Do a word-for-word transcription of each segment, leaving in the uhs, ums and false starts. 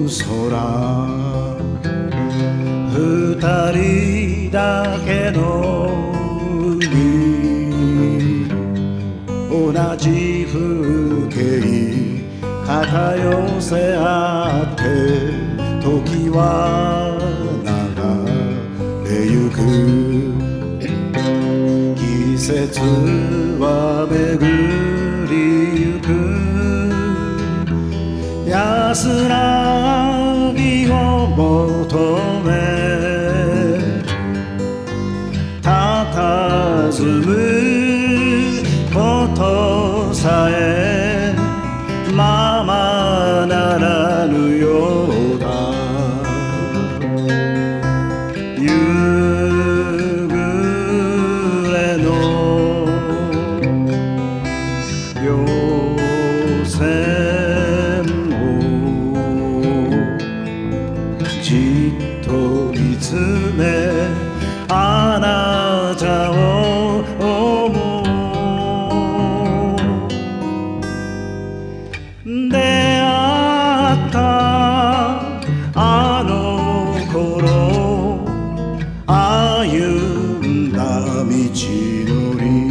空二人だけの海同じ風景肩寄せ合って時は流れゆく季節は巡りゆく安らぎを求め佇むことさえままならぬようだ夕暮れの稜線じっと見つめあなたを思う出会ったあの頃歩んだ道のり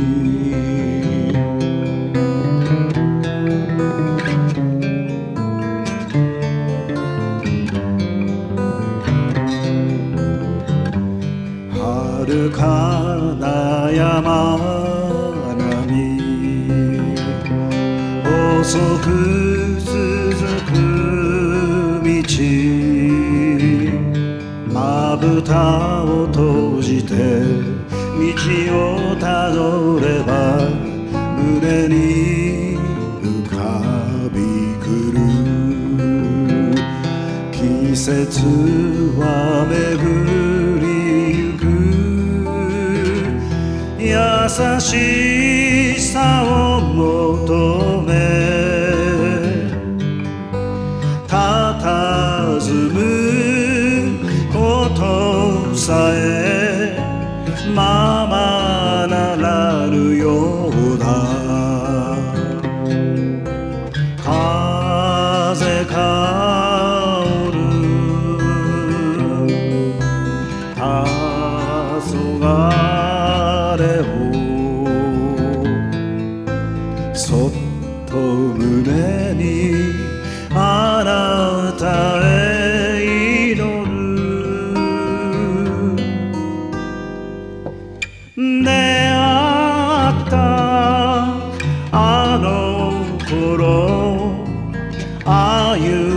遥かな山並み細く続く道まぶたを閉じて道をたどれば胸に浮かびくる季節は巡りゆく優しさを求め佇むことさえままならぬようだ風香る黄昏をそっと胸にあなたへ祈る出会ったあの頃歩